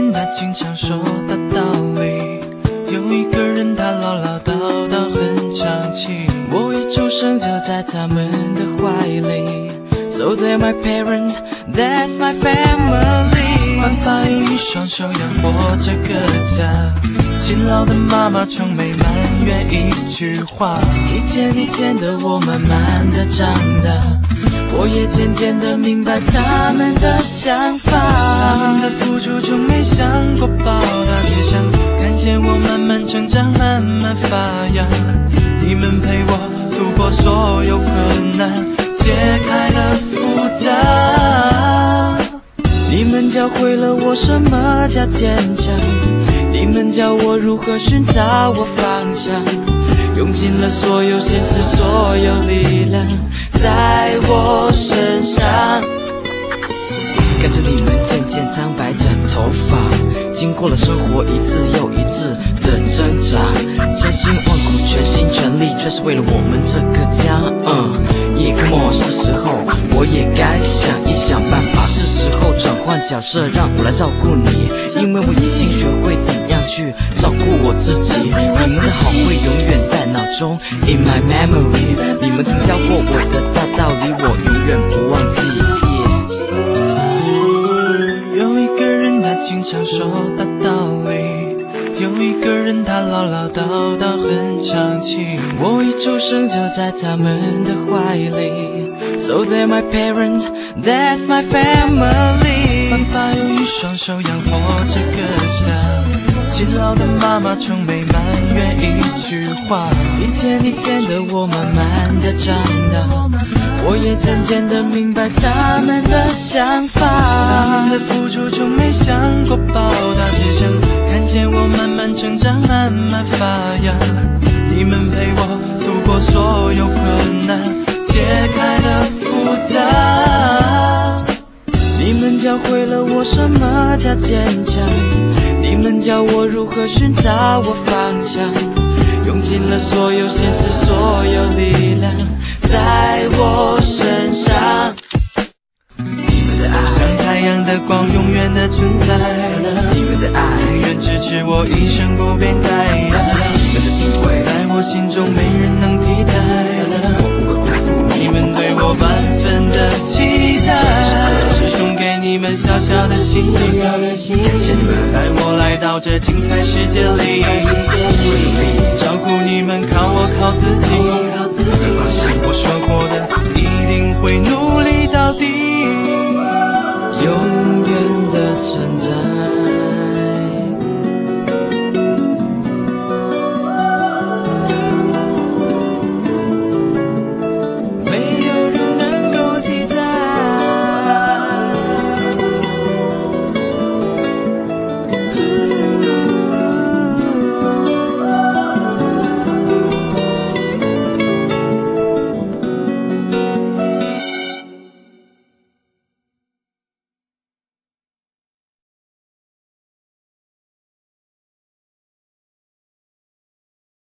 人他经常说大道理，有一个人他唠唠叨叨很长气。 我一出生就在他们的怀里 So they're my parents, that's my family。 爸爸用一双手养活这个家，勤劳的妈妈从没埋怨一句话。 一天一天的我慢慢的长大，我也渐渐的明白他们的想法。 他们的付出从没想过报答，只想看见我慢慢成长，慢慢发芽。你们陪我度过所有困难，解开了复杂。 你们教会了我什么叫坚强，你们教我如何寻找我方向，用尽了所有心思，所有力量在我身上。看着你们渐渐苍白的头发，经过了生活一次又一次的挣扎，千辛万苦，全心全力，却是为了我们这个家。come on， 是时候我也该想一想办法，是时候转换角色，让我来照顾你，因为我已经学会怎样去照顾我自己。你们的好会永远在脑中 ，in my memory， 你们曾教过我的大道理，我永远不忘记。 有一个人他经常说大道理，有一个人他唠唠叨叨很长气。 我一出生就在他们的怀里 So they're my parents, that's my family。 爸爸用一双手养活这个家，勤劳的妈妈从没埋怨一句话。 一天一天的我慢慢的长大，我也渐渐的明白他们的想法。 他们的付出从没想过报答，只想看见我慢慢成长，慢慢发芽。你们陪我度过所有困难，解开了复杂。 你们教会了我什么叫坚强，你们教我如何寻找我方向，用尽了所有心思，所有力量在我身上。 像太阳的光永远的存在， 你们的爱永远支持我一生不变改。 你们的智慧在我心中没人能替代， 我不会辜负你们对我半分的期待，是送给你们小小的心意， 感谢你们带我来到这精彩世界里，照顾你们靠我靠自己，我说过的一定会努力到底。